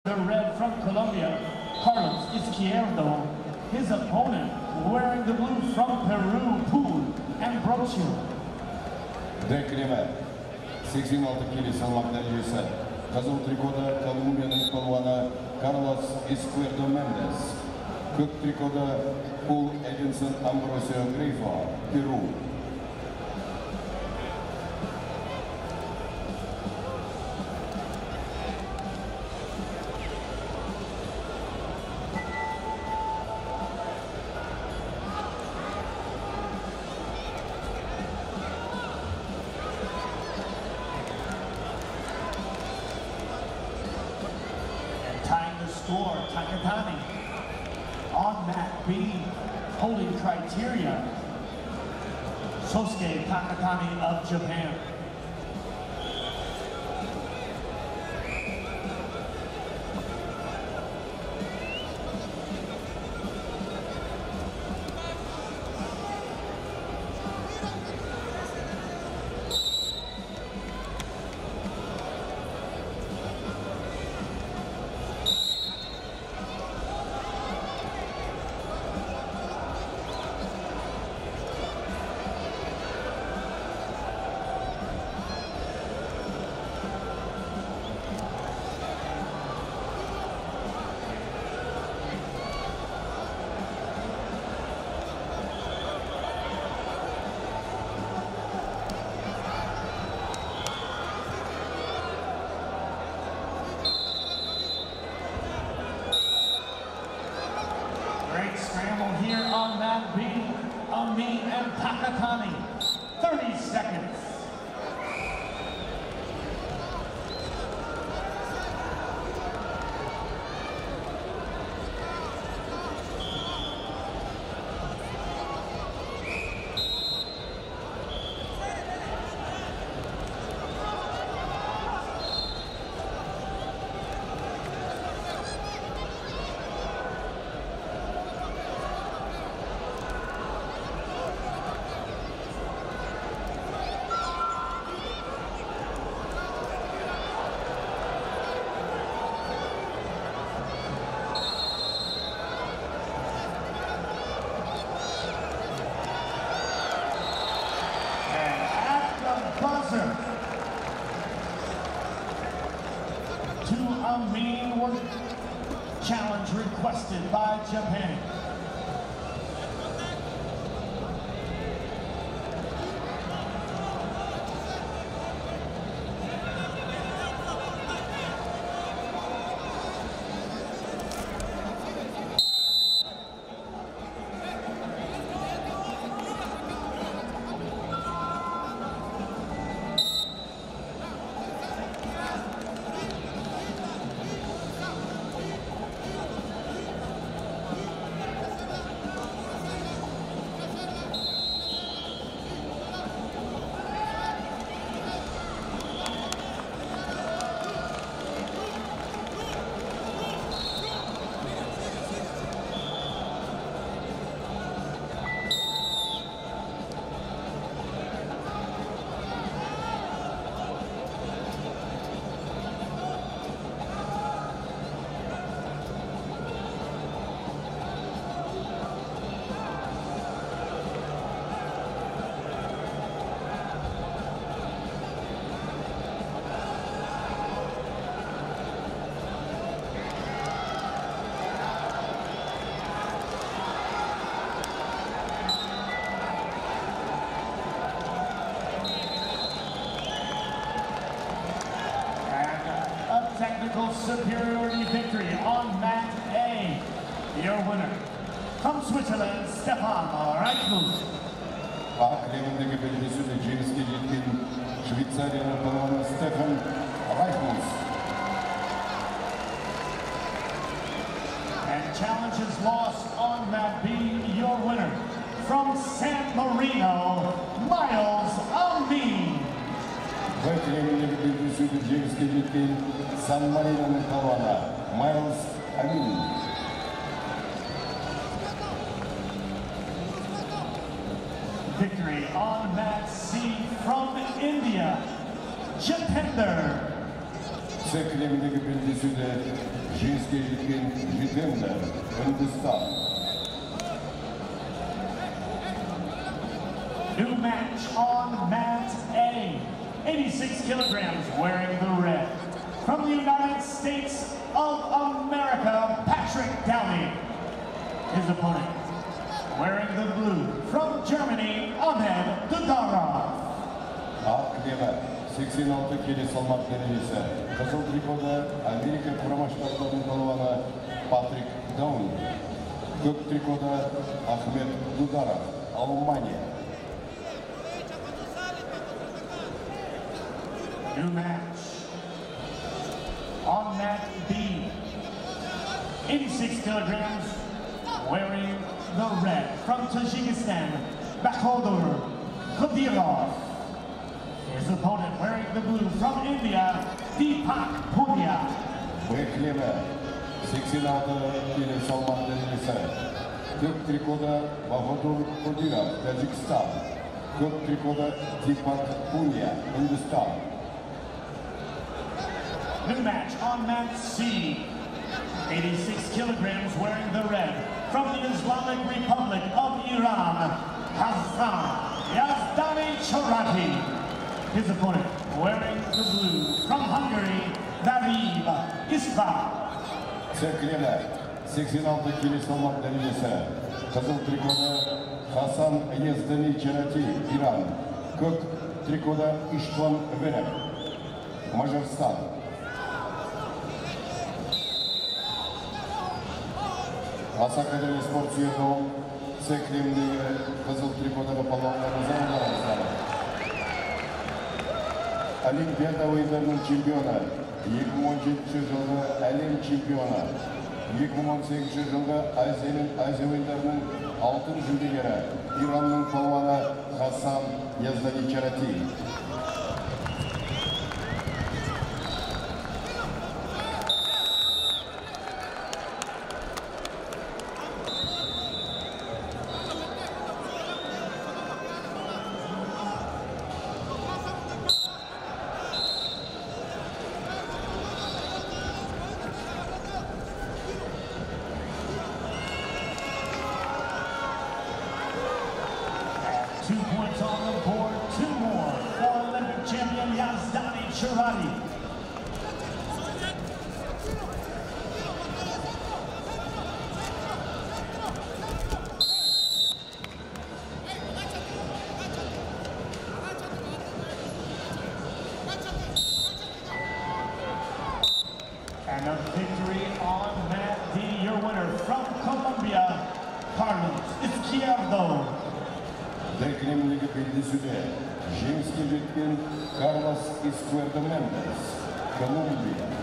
The red from Colombia, Carlos Izquierdo. His opponent, wearing the blue from Peru, Paul Ambrosio. Dekriме, 86 kg salmak dәрежесі. Қызыл трикода Колумбияның палуаны Карлос Изкуердо Мендес. Көк трикода Пол Эдинсон Амбросио Грейфо, Перу. Tying the score, Takatani. On mat B, holding criteria, Sosuke Takatani of Japan. Great scramble here on mat B, Ami and Takatani. 30 seconds. Buzzer to Amin work challenge requested by Japan. Technical superiority victory on mat A. Your winner, from Switzerland, Stefan Reichmuth. Левендегі белдесуде жеңіске жеткен Швейцарияның палуаны Стефан Reichmuth. And challenge is lost on mat B. Your winner, from San Marino, Miles Ami. Левендегі белдесуде жеңіске жеткен Сан-Мариноның палуаны Miles Ami. Victory on mat C from India, Jitender. Цех левендегі белдесуде жеңіске жеткен Житендер, Үндістан. New match on mat A. 86 kilograms wearing the red. From the United States of America, Patrick Downey. His opponent, wearing the blue. From Germany, Ahmed Dudarov. Ақ леві 86 келі салмақ дәрежесі. Қызыл трикода Америка құрама штаттарының палуаны Патрик Дауни. Көк трикода Ахмед Дударов, Алмания. New match on mat B. 86 kilograms wearing the red. From Tajikistan, Bakhtur Qadirov. His opponent wearing the blue. From India, Deepak Punia. Бек леві 86 келі салмақ дәрежесі. Көк трикода Бахадур Кодиров, Тәжікстан. Көк трикода Дипак Пуния, Үндістан. New match on mat C. 86 kilograms wearing the red. From the Islamic Republic of Iran, Hassan Yazdani Chorati. His opponent wearing the blue. From Hungary, Darib Isbah. Цек леві 86 келі салмақ дәрежесі. Қызыл трикода Хасан Яздани Чорати, Иран. Көк трикода Иштван Верек, Мажарстан. Аса қадірлі спорт сүйетін цек левіндегі қызыл трикодағы палуандарымызға ұлдарымыздар. Олимпиада ойындарының чемпионы, 2017 жылғы әлем чемпионы, 2018 жылғы Азия ойындарының алтын жүлдегері, Иранның палуаны Хасан Яздани Чорати. Points on the board, 2 more for Olympic champion Yazdani Chorati. And a victory on mat D, your winner from Colombia, Carlos Izquierdo. Кремлігі белдесуде жеңіске жеткен Карлос Изкуердо Мендес, Колумбия.